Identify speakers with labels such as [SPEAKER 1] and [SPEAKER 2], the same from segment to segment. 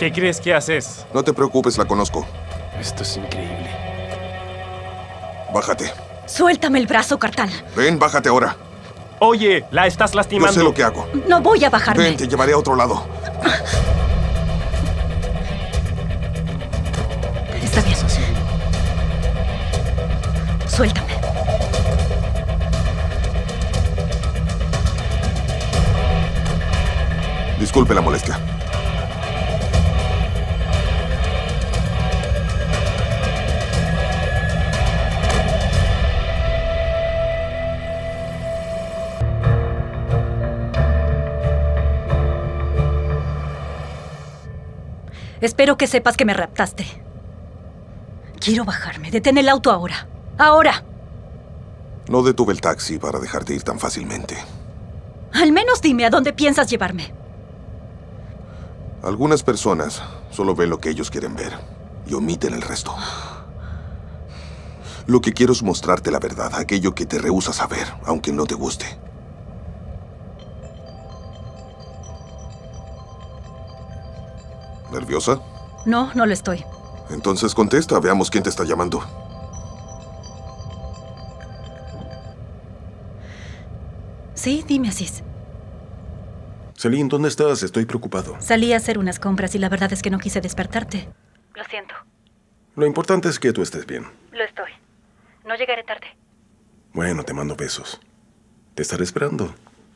[SPEAKER 1] ¿Qué crees que haces?
[SPEAKER 2] No te preocupes, la conozco.
[SPEAKER 1] Esto es increíble.
[SPEAKER 2] Bájate.
[SPEAKER 3] Suéltame el brazo, Cartal.
[SPEAKER 2] Ven, bájate ahora.
[SPEAKER 1] Oye, la estás
[SPEAKER 2] Yo
[SPEAKER 1] lastimando.
[SPEAKER 2] sé lo que hago.
[SPEAKER 3] No voy a bajarme.
[SPEAKER 2] Ven, te llevaré a otro lado.
[SPEAKER 3] Está bien. Suéltame.
[SPEAKER 2] Disculpe la molestia.
[SPEAKER 3] Espero que sepas que me raptaste. Quiero bajarme. Detén el auto ahora. ¡Ahora!
[SPEAKER 2] No detuve el taxi para dejarte ir tan fácilmente.
[SPEAKER 3] Al menos dime a dónde piensas llevarme.
[SPEAKER 2] Algunas personas solo ven lo que ellos quieren ver y omiten el resto. Lo que quiero es mostrarte la verdad, aquello que te rehúsas a ver, aunque no te guste. ¿Nerviosa?
[SPEAKER 3] No, no lo estoy.
[SPEAKER 2] Entonces contesta, veamos quién te está llamando.
[SPEAKER 3] Sí, dime, Aziz.
[SPEAKER 4] Celine, ¿dónde estás? Estoy preocupado.
[SPEAKER 3] Salí a hacer unas compras y la verdad es que no quise despertarte. Lo siento.
[SPEAKER 4] Lo importante es que tú estés bien.
[SPEAKER 3] Lo estoy. No llegaré tarde.
[SPEAKER 4] Bueno, te mando besos. Te estaré esperando.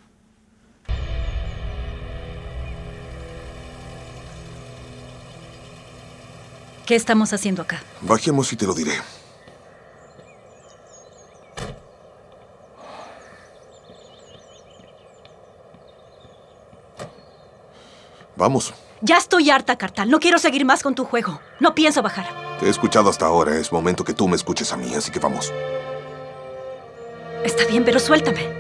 [SPEAKER 3] ¿Qué estamos haciendo acá?
[SPEAKER 2] Bajemos y te lo diré. Vamos.
[SPEAKER 3] Ya estoy harta, Cartal. No quiero seguir más con tu juego. No pienso bajar.
[SPEAKER 2] Te he escuchado hasta ahora. Es momento que tú me escuches a mí, así que vamos.
[SPEAKER 3] Está bien, pero suéltame.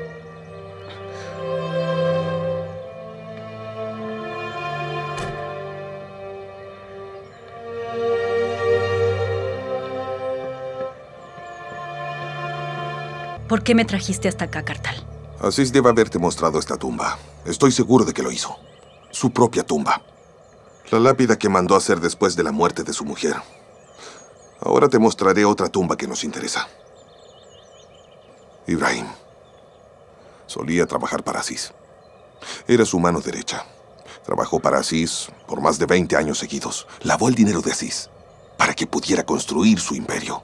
[SPEAKER 3] ¿Por qué me trajiste hasta acá, Cartal?
[SPEAKER 2] Aziz debe haberte mostrado esta tumba. Estoy seguro de que lo hizo. Su propia tumba. La lápida que mandó hacer después de la muerte de su mujer. Ahora te mostraré otra tumba que nos interesa. Ibrahim. Solía trabajar para Aziz. Era su mano derecha. Trabajó para Aziz por más de 20 años seguidos. Lavó el dinero de Aziz para que pudiera construir su imperio.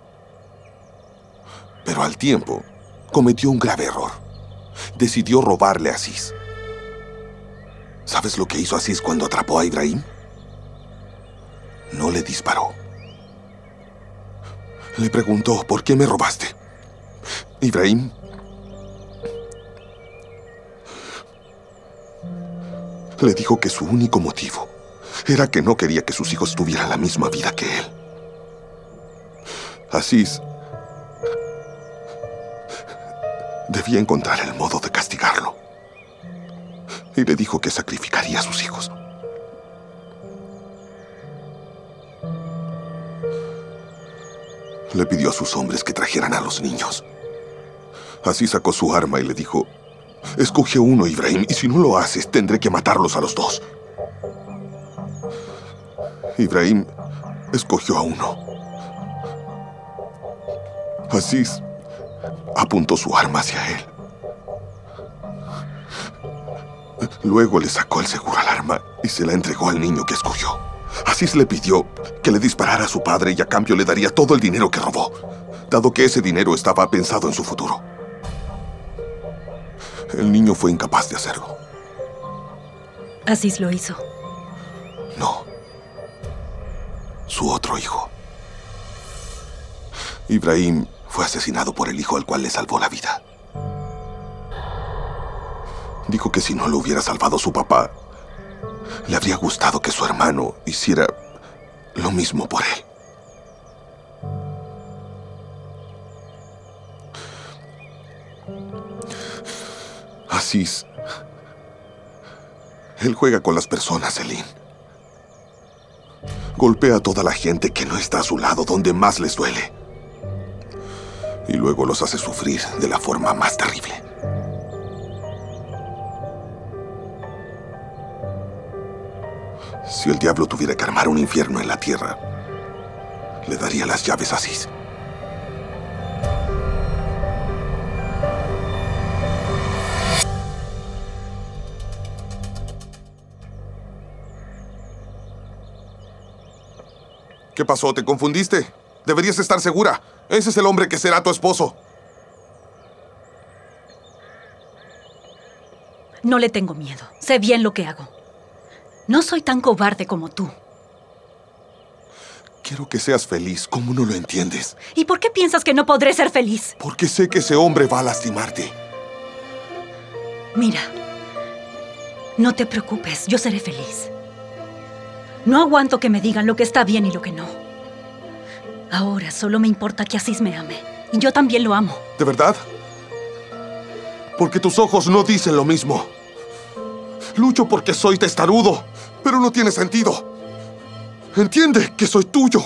[SPEAKER 2] Pero al tiempo, cometió un grave error. Decidió robarle a Aziz. ¿Sabes lo que hizo Aziz cuando atrapó a Ibrahim? No le disparó. Le preguntó, ¿por qué me robaste? Ibrahim le dijo que su único motivo era que no quería que sus hijos tuvieran la misma vida que él. Aziz debía encontrar el modo de castigarlo. Y le dijo que sacrificaría a sus hijos. Le pidió a sus hombres que trajeran a los niños. Así sacó su arma y le dijo, escoge uno, Ibrahim, y si no lo haces, tendré que matarlos a los dos. Ibrahim escogió a uno. Aziz apuntó su arma hacia él. Luego le sacó el seguro al arma y se la entregó al niño que escogió. Aziz le pidió que le disparara a su padre y a cambio le daría todo el dinero que robó, dado que ese dinero estaba pensado en su futuro. El niño fue incapaz de hacerlo.
[SPEAKER 3] Aziz lo hizo.
[SPEAKER 2] No. Su otro hijo. Ibrahim fue asesinado por el hijo al cual le salvó la vida. Dijo que si no lo hubiera salvado su papá, le habría gustado que su hermano hiciera lo mismo por él. Aziz, él juega con las personas, Celine. Golpea a toda la gente que no está a su lado donde más les duele. Y luego los hace sufrir de la forma más terrible. Si el diablo tuviera que armar un infierno en la tierra, le daría las llaves a Sis. ¿Qué pasó? ¿Te confundiste? Deberías estar segura. Ese es el hombre que será tu esposo.
[SPEAKER 3] No le tengo miedo. Sé bien lo que hago. No soy tan cobarde como tú.
[SPEAKER 2] Quiero que seas feliz. ¿Cómo no lo entiendes?
[SPEAKER 3] ¿Y por qué piensas que no podré ser feliz?
[SPEAKER 2] Porque sé que ese hombre va a lastimarte.
[SPEAKER 3] Mira, no te preocupes. Yo seré feliz. No aguanto que me digan lo que está bien y lo que no. Ahora solo me importa que Aziz me ame. Y yo también lo amo.
[SPEAKER 2] ¿De verdad? Porque tus ojos no dicen lo mismo. Lucho porque soy testarudo, pero no tiene sentido. Entiende que soy tuyo.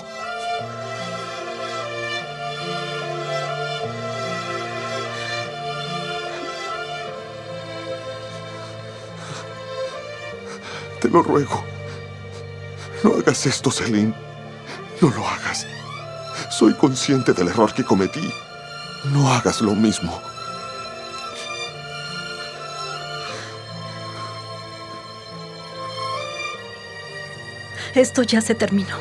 [SPEAKER 2] Te lo ruego. No hagas esto, Celine. No lo hagas. Soy consciente del error que cometí. No hagas lo mismo.
[SPEAKER 3] Esto ya se terminó.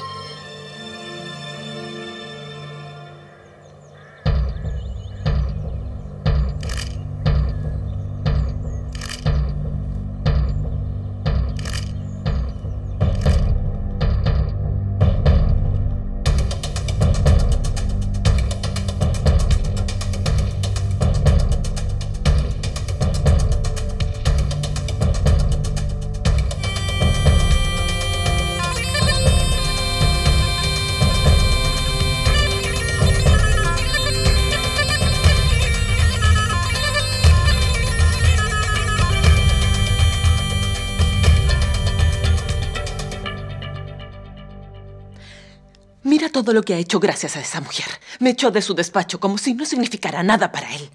[SPEAKER 5] Mira todo lo que ha hecho gracias a esa mujer. Me echó de su despacho como si no significara nada para él.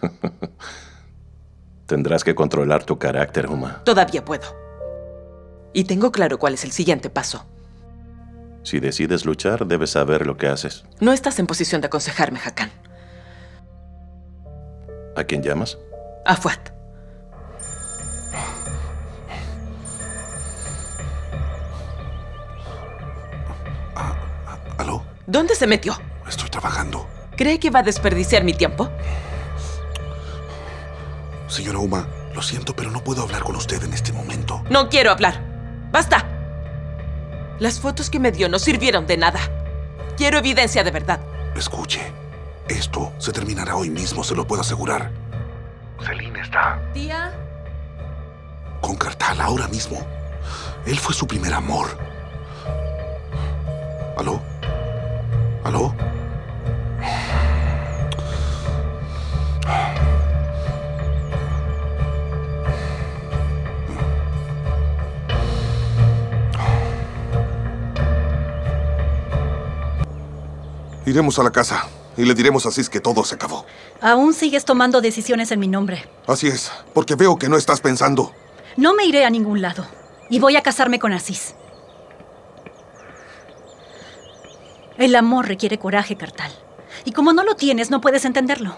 [SPEAKER 4] Tendrás que controlar tu carácter, Huma.
[SPEAKER 5] Todavía puedo. Y tengo claro cuál es el siguiente paso.
[SPEAKER 4] Si decides luchar, debes saber lo que haces.
[SPEAKER 5] No estás en posición de aconsejarme, Hakan.
[SPEAKER 4] ¿A quién llamas?
[SPEAKER 5] A Fuad.
[SPEAKER 2] ¿Aló?
[SPEAKER 5] ¿Dónde se metió?
[SPEAKER 2] Estoy trabajando.
[SPEAKER 5] ¿Cree que va a desperdiciar mi tiempo?
[SPEAKER 2] Señora Huma, lo siento, pero no puedo hablar con usted en este momento.
[SPEAKER 5] No quiero hablar. ¡Basta! Las fotos que me dio no sirvieron de nada. Quiero evidencia de verdad.
[SPEAKER 2] Escuche, esto se terminará hoy mismo, se lo puedo asegurar. Celine está
[SPEAKER 5] Tía.
[SPEAKER 2] con Kartal ahora mismo. Él fue su primer amor. ¿Aló? ¿Aló? Iremos a la casa y le diremos a Sis que todo se acabó.
[SPEAKER 3] Aún sigues tomando decisiones en mi nombre.
[SPEAKER 2] Así es, porque veo que no estás pensando.
[SPEAKER 3] No me iré a ningún lado. Y voy a casarme con Aziz. El amor requiere coraje, Kartal. Y como no lo tienes, no puedes entenderlo.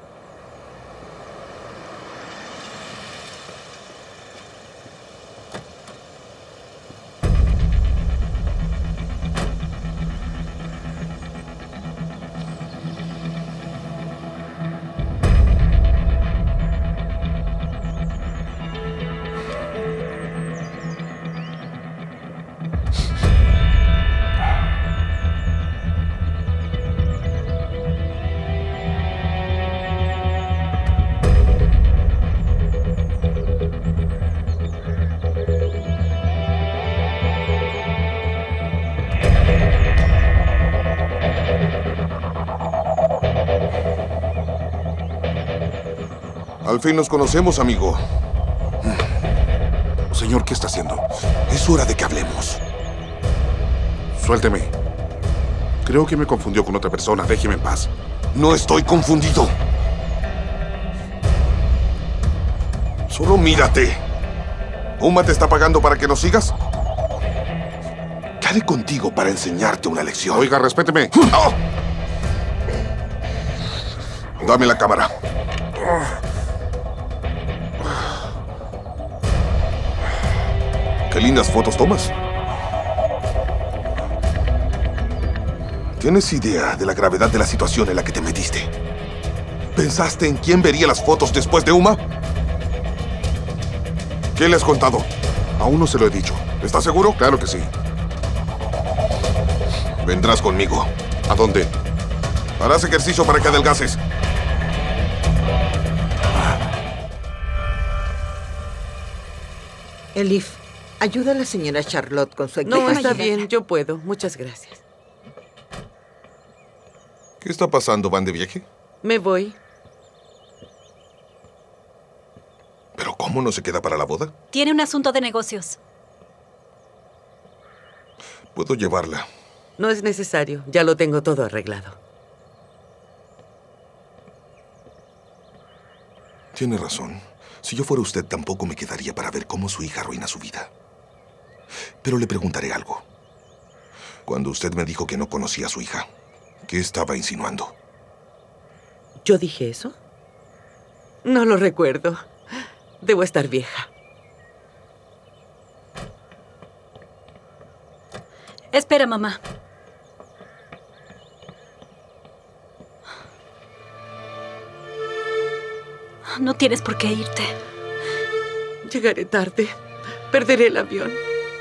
[SPEAKER 2] Al fin nos conocemos, amigo. Señor, ¿qué está haciendo? Es hora de que hablemos. Suélteme. Creo que me confundió con otra persona. Déjeme en paz. No estoy confundido. Solo mírate. ¿Huma te está pagando para que nos sigas? Estaré contigo para enseñarte una lección.
[SPEAKER 6] Oiga, respéteme.
[SPEAKER 2] ¡Oh! Dame la cámara. Qué lindas fotos tomas. ¿Tienes idea de la gravedad de la situación en la que te metiste? ¿Pensaste en quién vería las fotos después de Uma? ¿Qué le has contado?
[SPEAKER 6] Aún no se lo he dicho.
[SPEAKER 2] ¿Estás seguro?
[SPEAKER 6] Claro que sí.
[SPEAKER 2] Vendrás conmigo.
[SPEAKER 6] ¿A dónde?
[SPEAKER 2] Harás ejercicio para que adelgaces.
[SPEAKER 7] Elif, ayuda a la señora Charlotte con su
[SPEAKER 5] No, está
[SPEAKER 3] ayudarla.
[SPEAKER 5] bien, yo puedo. Muchas gracias.
[SPEAKER 2] ¿Qué está pasando? ¿Van de viaje?
[SPEAKER 5] Me voy.
[SPEAKER 2] ¿Pero cómo no se queda para la boda?
[SPEAKER 3] Tiene un asunto de negocios.
[SPEAKER 2] Puedo llevarla.
[SPEAKER 5] No es necesario. Ya lo tengo todo arreglado.
[SPEAKER 2] Tiene razón. Si yo fuera usted, tampoco me quedaría para ver cómo su hija arruina su vida. Pero le preguntaré algo. Cuando usted me dijo que no conocía a su hija, ¿qué estaba insinuando?
[SPEAKER 5] ¿Yo dije eso? No lo recuerdo. Debo estar vieja.
[SPEAKER 3] Espera, mamá. No tienes por qué irte.
[SPEAKER 5] Llegaré tarde. Perderé el avión.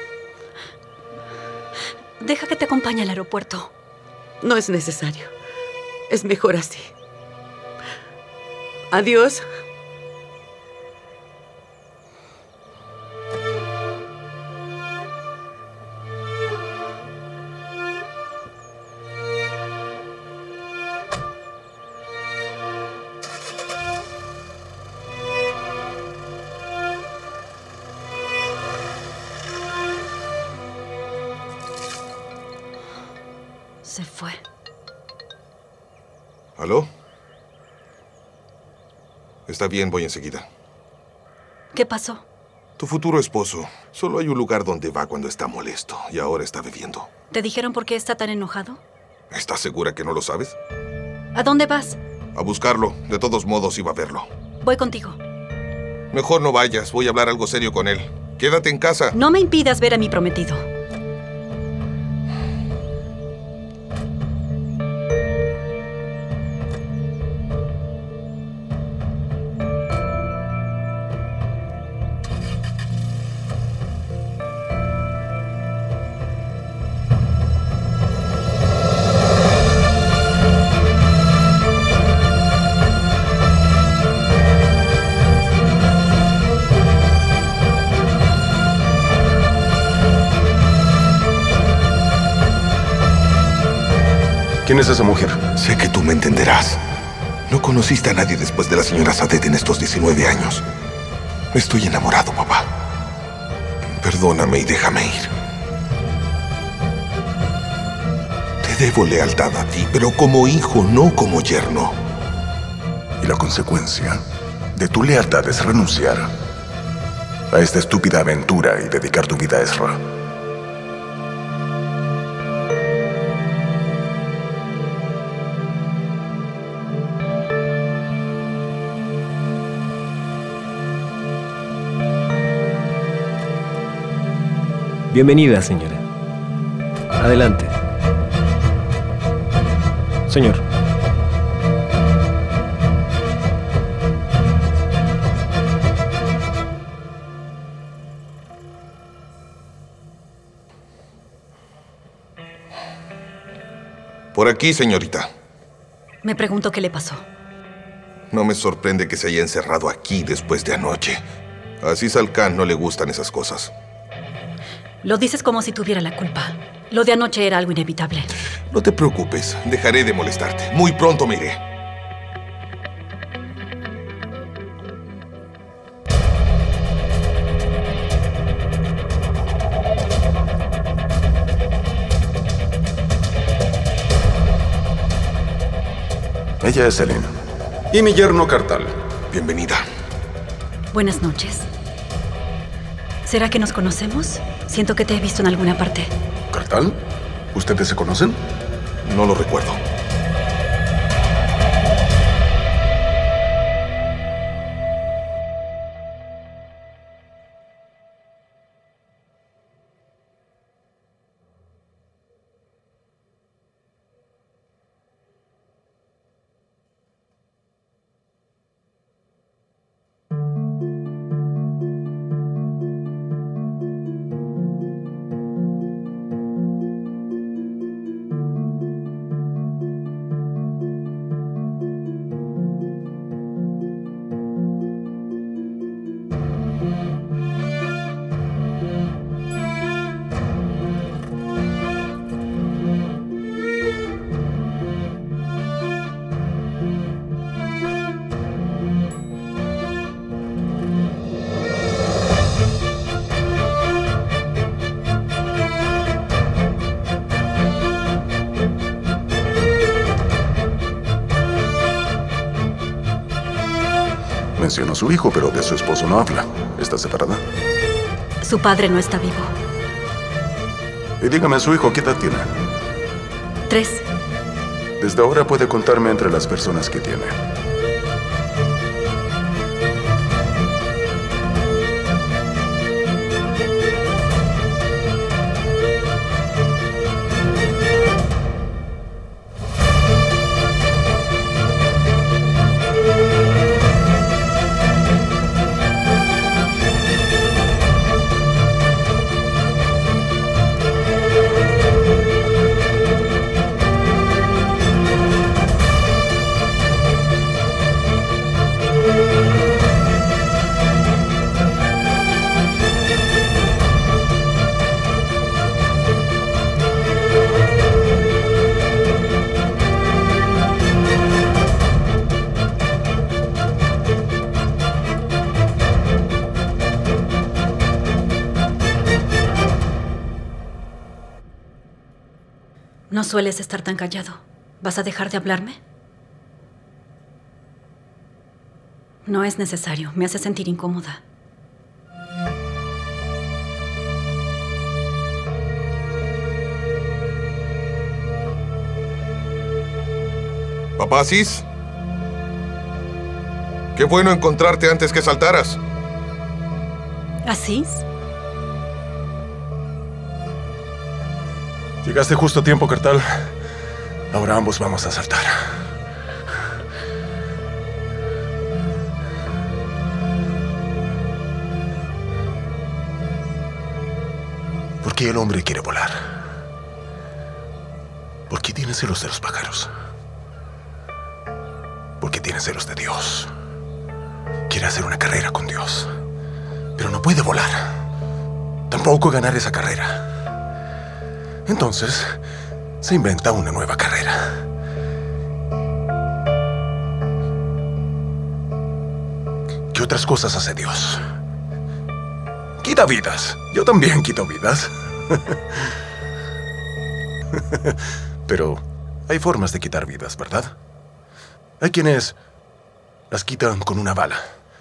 [SPEAKER 3] Deja que te acompañe al aeropuerto.
[SPEAKER 5] No es necesario. Es mejor así. Adiós.
[SPEAKER 3] Se fue.
[SPEAKER 2] ¿Aló? Está bien, voy enseguida.
[SPEAKER 3] ¿Qué pasó?
[SPEAKER 2] Tu futuro esposo. Solo hay un lugar donde va cuando está molesto y ahora está bebiendo.
[SPEAKER 3] ¿Te dijeron por qué está tan enojado?
[SPEAKER 2] ¿Estás segura que no lo sabes?
[SPEAKER 3] ¿A dónde vas?
[SPEAKER 2] A buscarlo. De todos modos iba a verlo.
[SPEAKER 3] Voy contigo.
[SPEAKER 2] Mejor no vayas. Voy a hablar algo serio con él. Quédate en casa.
[SPEAKER 3] No me impidas ver a mi prometido.
[SPEAKER 4] ¿Quién es esa mujer?
[SPEAKER 2] Sé que tú me entenderás. No conociste a nadie después de la señora Sadet en estos 19 años. Estoy enamorado, papá. Perdóname y déjame ir. Te debo lealtad a ti, pero como hijo, no como yerno.
[SPEAKER 4] Y la consecuencia de tu lealtad es renunciar a esta estúpida aventura y dedicar tu vida a Ezra.
[SPEAKER 1] Bienvenida, señora. Adelante. Señor.
[SPEAKER 2] Por aquí, señorita.
[SPEAKER 3] Me pregunto qué le pasó.
[SPEAKER 2] No me sorprende que se haya encerrado aquí después de anoche. A Aziz Al-Khan no le gustan esas cosas.
[SPEAKER 3] Lo dices como si tuviera la culpa. Lo de anoche era algo inevitable.
[SPEAKER 2] No te preocupes, dejaré de molestarte. Muy pronto me iré.
[SPEAKER 4] Ella es Selene.
[SPEAKER 6] Y mi yerno Kartal.
[SPEAKER 2] Bienvenida.
[SPEAKER 3] Buenas noches. ¿Será que nos conocemos? Siento que te he visto en alguna parte.
[SPEAKER 4] Cartal? ¿Ustedes se conocen?
[SPEAKER 2] No lo recuerdo.
[SPEAKER 4] Mencionó a su hijo, pero de su esposo no habla. ¿Está separada?
[SPEAKER 3] Su padre no está vivo.
[SPEAKER 4] Y dígame, ¿su hijo qué edad tiene?
[SPEAKER 3] 3.
[SPEAKER 4] Desde ahora puede contarme entre las personas que tiene.
[SPEAKER 3] No sueles estar tan callado. ¿Vas a dejar de hablarme? No es necesario. Me hace sentir incómoda.
[SPEAKER 2] Papá Asís. Qué bueno encontrarte antes que saltaras.
[SPEAKER 3] ¿Asís?
[SPEAKER 4] Llegaste justo a tiempo, Cartal. Ahora ambos vamos a saltar. ¿Por qué el hombre quiere volar? ¿Por qué tiene celos de los pájaros? ¿Por qué tiene celos de Dios? Quiere hacer una carrera con Dios, pero no puede volar. Tampoco ganar esa carrera. Entonces, se inventa una nueva carrera. ¿Qué otras cosas hace Dios? Quita vidas. Yo también quito vidas. Pero hay formas de quitar vidas, ¿verdad? Hay quienes las quitan con una bala.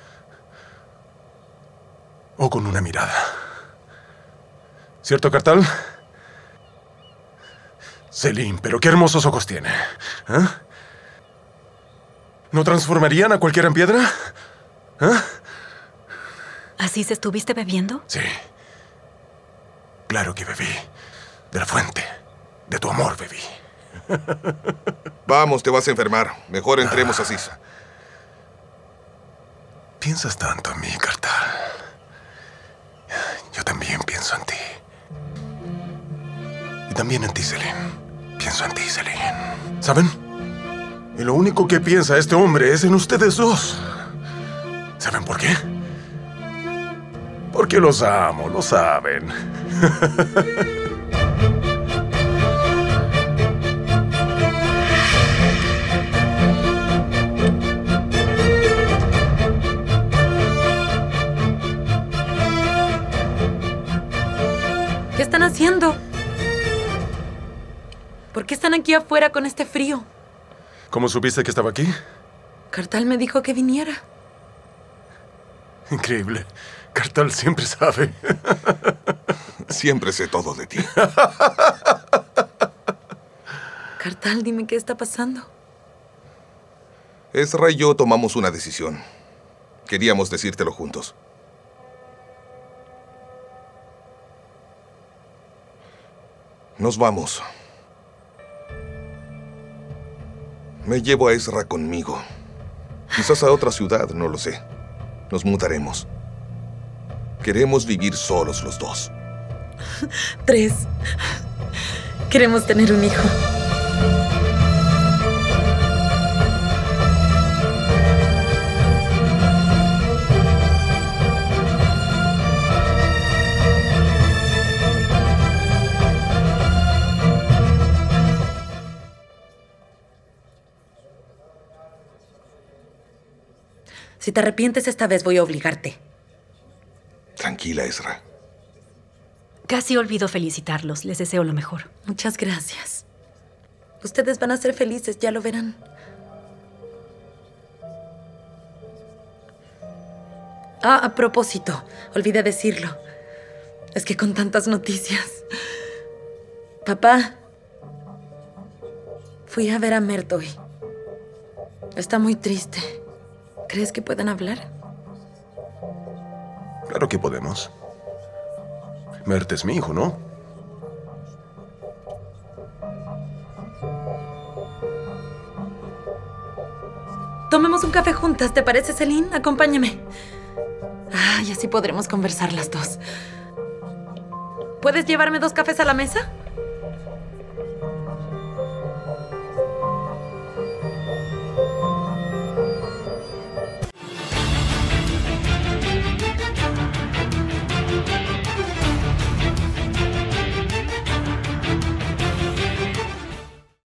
[SPEAKER 4] O con una mirada. ¿Cierto, Cartal? Selim, pero qué hermosos ojos tiene. ¿Eh? ¿No transformarían a cualquiera en piedra? ¿Eh?
[SPEAKER 3] ¿Asís estuviste bebiendo?
[SPEAKER 4] Sí. Claro que bebí. De la fuente. De tu amor bebí.
[SPEAKER 2] Vamos, te vas a enfermar. Mejor entremos, Asís.
[SPEAKER 4] Piensas tanto en mí, Cartal. Yo también pienso en ti. Y también en ti, Selim. Pienso en ti, Selim. ¿Saben? Y lo único que piensa este hombre es en ustedes dos. ¿Saben por qué? Porque los amo, lo saben.
[SPEAKER 5] ¿Qué están haciendo? ¿Por qué están aquí afuera con este frío?
[SPEAKER 4] ¿Cómo supiste que estaba aquí?
[SPEAKER 5] Cartal me dijo que viniera.
[SPEAKER 4] Increíble. Cartal siempre sabe.
[SPEAKER 2] Siempre sé todo de ti.
[SPEAKER 8] Kartal, dime qué está pasando.
[SPEAKER 2] Ezra y yo tomamos una decisión. Queríamos decírtelo juntos. Nos vamos. Me llevo a Ezra conmigo. Quizás a otra ciudad, no lo sé. Nos mudaremos. Queremos vivir solos los dos.
[SPEAKER 8] 3. Queremos tener un hijo. Si te arrepientes esta vez, voy a obligarte.
[SPEAKER 2] Tranquila, Ezra.
[SPEAKER 3] Casi olvido felicitarlos. Les deseo lo mejor.
[SPEAKER 8] Muchas gracias. Ustedes van a ser felices, ya lo verán. A propósito, olvidé decirlo. Es que con tantas noticias... Papá, fui a ver a Mert hoy. Está muy triste. ¿Crees que puedan hablar?
[SPEAKER 4] Claro que podemos. Mert es mi hijo, ¿no?
[SPEAKER 8] Tomemos un café juntas, ¿te parece, Celine? Acompáñame. Y así podremos conversar las dos. ¿Puedes llevarme 2 cafés a la mesa?